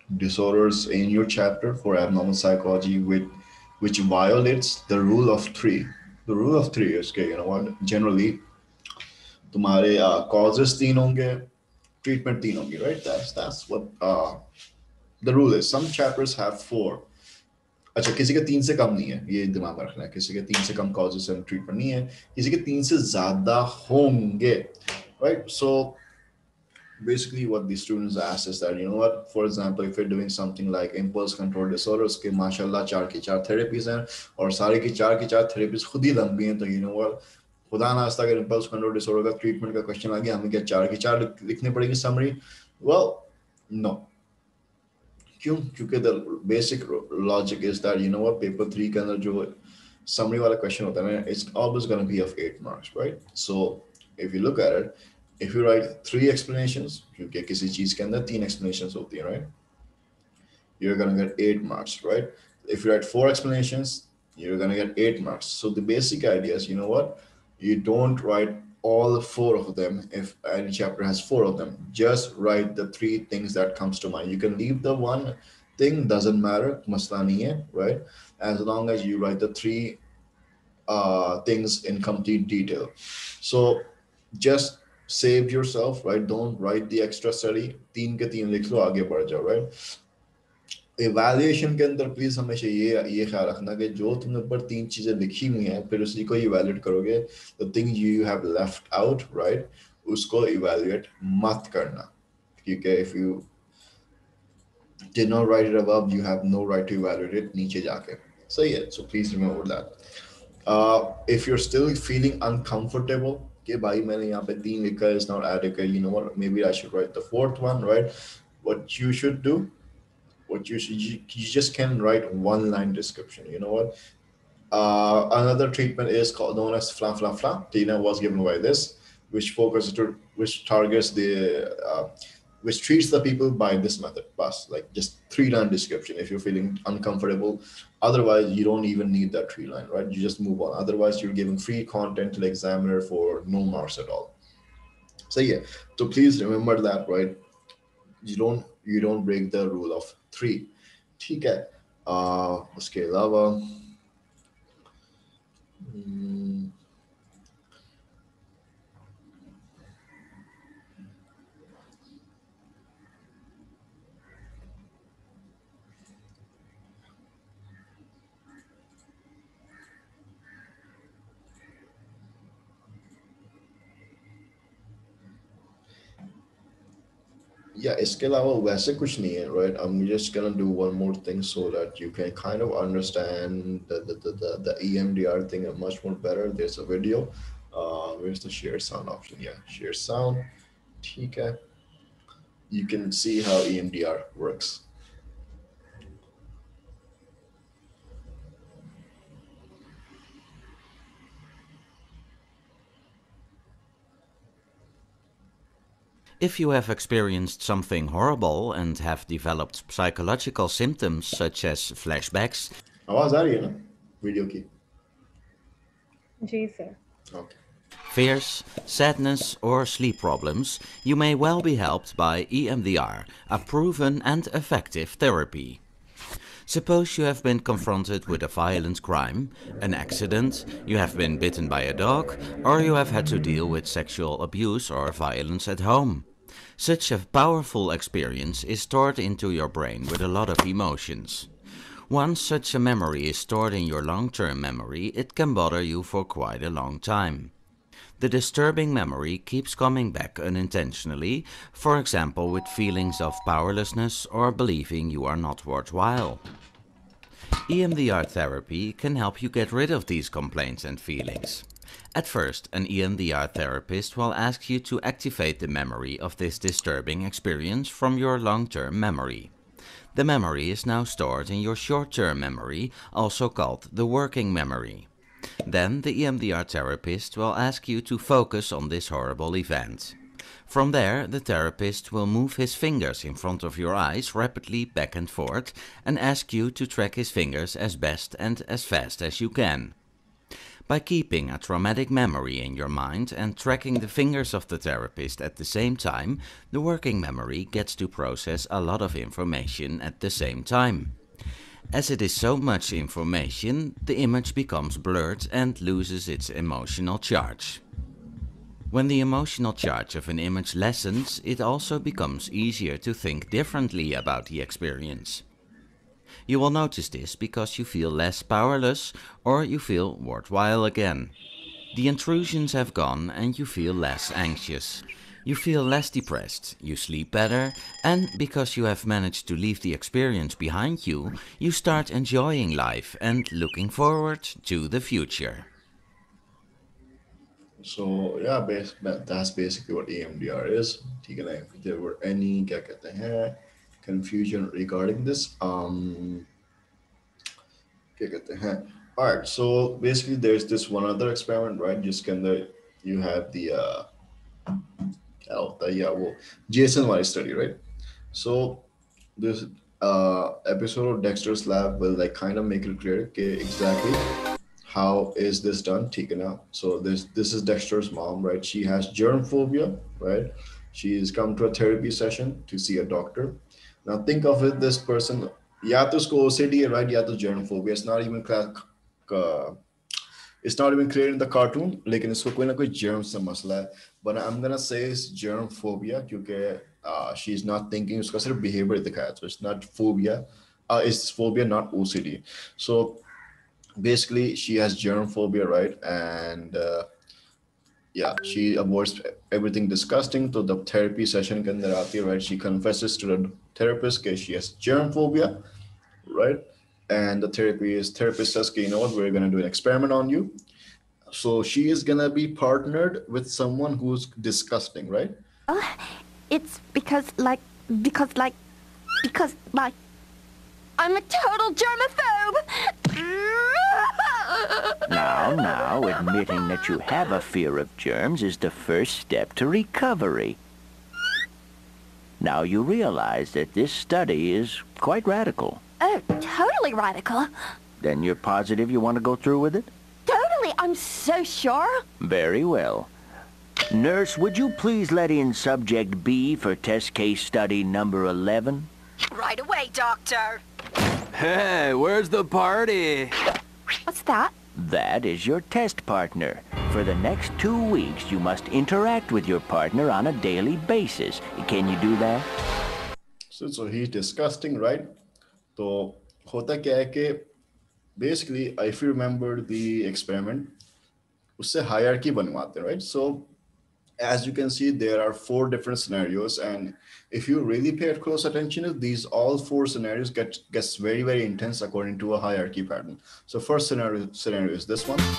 disorders in your chapter for abnormal psychology which violates the rule of three. The rule of three is okay, you know what? Generally, तुम्हारे causes तीन होंगे, treatment तीन होंगी, right? That's what the rule is. Some chapters have four. अच्छा, किसी के तीन से कम नहीं है, ये दिमाग में रखना है. किसी के तीन से कम causes and treatment नहीं है, किसी के तीन से ज्यादा होंगे, right? So basically what the students ask is that, you know what, for example, if you're doing something like impulse control disorders के माशाल्लाह चार की चार therapies हैं और सारे की चार therapies खुद ही लंबी हैं, तो you know what, खुदा ना आस्ता अगर impulse control disorder का treatment का question आ गया, हमें क्या चार की चार लिखनी पड़ेगी summary? Well, no. क्यों? क्योंकि the basic logic is that, you know what, paper 3 के अंदर जो summary वाला question होता है, it's always going to be of 8 marks, right? So if you look at it, if you write 3 explanations, क्योंकि किसी चीज के अंदर 3 explanations होती हैं, right? You're going to get 8 marks, right? If you write 4 explanations, you're going to get 8 marks. So the basic idea is, you know what, you don't write all 4 of them if any chapter has 4 of them. Just write the 3 things that comes to mind. You can leave the one thing, doesn't matter, masla nahi hai, right? As long as you write the 3 things in complete detail. So just save yourself, right? Don't write the extra study. तीन के तीन लिख लो, आगे बढ़ जाओ, right? Evaluation के अंदर please हमेशा ये ख्याल रखना कि जो तुमने ऊपर तीन चीजें लिखी हुई हैं, फिर उसी को इवैल्यूएट करोगे, the thing you have left out, right, उसको इवैल्यूएट मत करना, क्योंकि if you did not write it above, you have no right to evaluate it नीचे जाके. So yeah, so please remember that. If you're still feeling uncomfortable, कि भाई मैंने यहाँ पे तीन लिखा है, is not adequate, you know what, maybe I should write the fourth one, right? What you should do, what you should, you just can write one line description, you know what. Another treatment is called known as flam flam flam. Tina was given by this, which focuses to, which targets the which treats the people by this method. Bus, like just 3 line description if you're feeling uncomfortable. Otherwise, you don't even need that 3 line, right? You just move on. Otherwise, you're giving free content to the examiner for no marks at all. So yeah, so please remember that, right? You don't break the rule of three. ठीक है. उसके अलावा yeah, इसके अलावा वैसे कुछ नहीं है, right? I'm just gonna do one more thing so that you can kind of understand the EMDR thing much more better. There's a video. Where's the share sound option? Yeah, share sound. ठीक है. You can see how EMDR works. If you have experienced something horrible and have developed psychological symptoms such as flashbacks, आवाज आ रही है ना video की? जी sir. Okay. fears, sadness, or sleep problems, you may well be helped by EMDR, a proven and effective therapy. Suppose you have been confronted with a violent crime, an accident, you have been bitten by a dog, or you have had to deal with sexual abuse or violence at home. Such a powerful experience is stored into your brain with a lot of emotions. Once such a memory is stored in your long-term memory, it can bother you for quite a long time. The disturbing memory keeps coming back unintentionally, for example with feelings of powerlessness or believing you are not worthwhile. EMDR therapy can help you get rid of these complaints and feelings. At first, an EMDR therapist will ask you to activate the memory of this disturbing experience from your long-term memory. The memory is now stored in your short-term memory, also called the working memory. Then the EMDR therapist will ask you to focus on this horrible event. From there, the therapist will move his fingers in front of your eyes rapidly back and forth and ask you to track his fingers as best and as fast as you can. By keeping a traumatic memory in your mind and tracking the fingers of the therapist at the same time, the working memory gets to process a lot of information at the same time. As it is so much information, the image becomes blurred and loses its emotional charge. When the emotional charge of an image lessens, it also becomes easier to think differently about the experience. You will notice this because you feel less powerless or you feel worthwhile again. The intrusions have gone and you feel less anxious. You feel less depressed, you sleep better, and because you have managed to leave the experience behind you, you start enjoying life and looking forward to the future. So yeah, that's basically what EMDR is. ठीक है ना? If there were any क्या कहते हैं confusion regarding this, क्या कहते हैं? All right, so basically there's this one other experiment, right? जिसके अंदर you have the क्या होता है या वो Jason वाली study, right? So this episode of Dexter's Lab will like kind of make it clear okay, exactly how is this done. ठीक है ना? So this is Dexter's mom, right? She has germ phobia, right? She's come to a therapy session to see a doctor. Now think of it, this person या तो उसको OCD है, right? या तो germ phobia. It's not even clear in the cartoon, लेकिन इसको कोई ना कोई germ से मसला है. But I'm gonna say it's germ phobia क्योंकि she's not thinking, उसका सिर्फ behavior दिखाया, so it's not phobia. It's phobia, not OCD. So basically, she has germ phobia, right? And yeah, she avoids everything disgusting. So the therapy session के अंदर आती है, right? She confesses to the therapist that she has germ phobia, right? And the therapist says, okay, you know what, we're gonna do an experiment on you. So she is gonna be partnered with someone who's disgusting, right? It's because like, because like, I'm a total germaphobe. Now, admitting that you have a fear of germs is the first step to recovery. Now you realize that this study is quite radical. Oh, totally radical. Then you're positive you want to go through with it? Totally, I'm so sure. Very well. Nurse, would you please let in subject B for test case study number 11? Right away, Doctor. Hey, where's the party? What's that? That is your test partner. For the next 2 weeks, you must interact with your partner on a daily basis. Can you do that? So he's disgusting, right? तो होता क्या है कि basically, if you remember the experiment, उससे hierarchy बनवाते हैं, right? So as you can see, there are 4 different scenarios, and if you really pay close attention, these all 4 scenarios gets very very intense according to a hierarchy pattern. So first scenario is this one.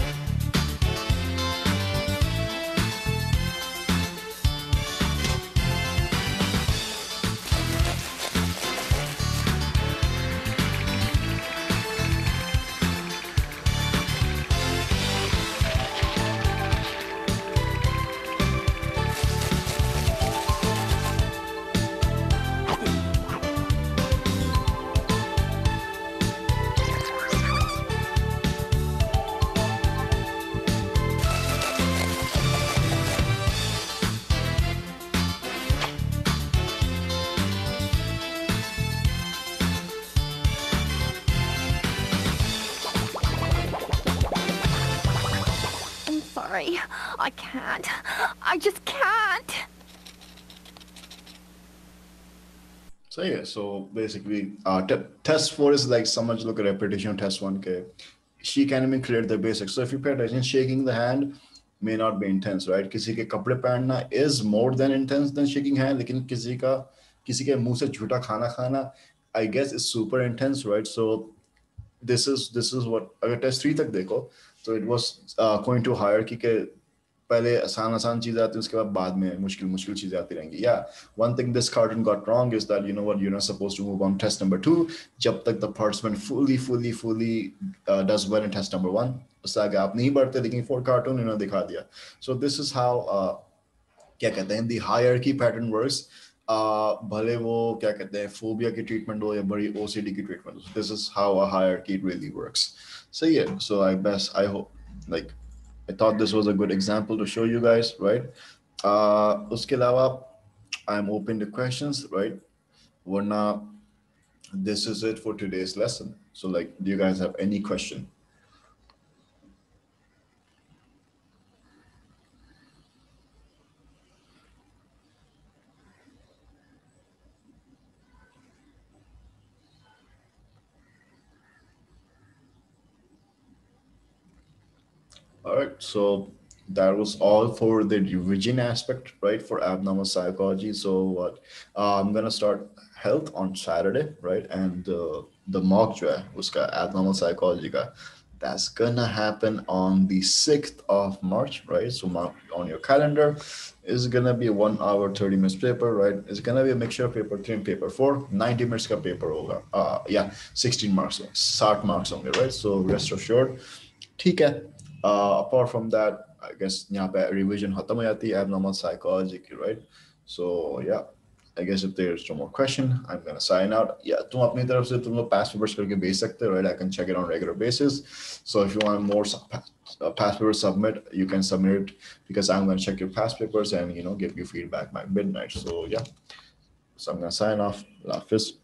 I'm sorry. I can't. I just can't. So yeah, so basically, test 4 is like so much look at repetition. Test 1, okay, she can even clear the basics. So if you pay attention, shaking the hand may not be intense, right? किसी के कपड़े पहनना is more than intense than shaking hand. लेकिन किसी के मुंह से झूठा खाना खाना, I guess is super intense, right? So this is what अगर टेस्ट 3 तक देखो, so it was going to hierarchy के पहले आसान आसान चीजें आती हैं, उसके बाद में मुश्किल मुश्किल चीजें आती रहेंगी. Yeah, one thing this cartoon got wrong is that, you know what, you're not supposed to move on test number 2 जब तक the participant fully does well in test number 1. उससे आगे आप नहीं बढ़ते, लेकिन for cartoon इन्होंने दिखा दिया. So this is how क्या कहते हैं the hierarchy pattern works. भले वो क्या कहते हैं फोबिया की ट्रीटमेंट हो या बड़ी OCD की ट्रीटमेंट हो, this is how a hierarchy really works. So yeah, so I hope Like, I thought this was a good example to show you guys, right? Uske alawa, I'm open to questions, right? Warna, this is it for today's lesson. So, like, do you guys have any question? All right, so that was all for the revision aspect, right? For abnormal psychology. So what? I'm gonna start health on Saturday, right? And the mock जो है उसका abnormal psychology का, that's gonna happen on the 6th of March, right? So mark on your calendar. It's gonna be a 1 hour 30 minutes paper, right? It's gonna be a mixture of paper 3 and paper 4. 90 minutes का paper होगा. Yeah, 16 marks, 60 marks होंगे, right? So rest assured. ठीक है. Apart from that, I guess यहाँ पे revision खत्म हो जाती है abnormal psychology की, right? So yeah, I guess if there's no more question, I'm gonna sign out. Yeah, तुम अपनी तरफ से तुम लोग past papers करके भेज सकते हो, right? I can check it on regular basis. So if you want more past papers submit, you can submit it because I'm gonna check your past papers and give you feedback by midnight. So yeah, so I'm gonna sign off. Lafis.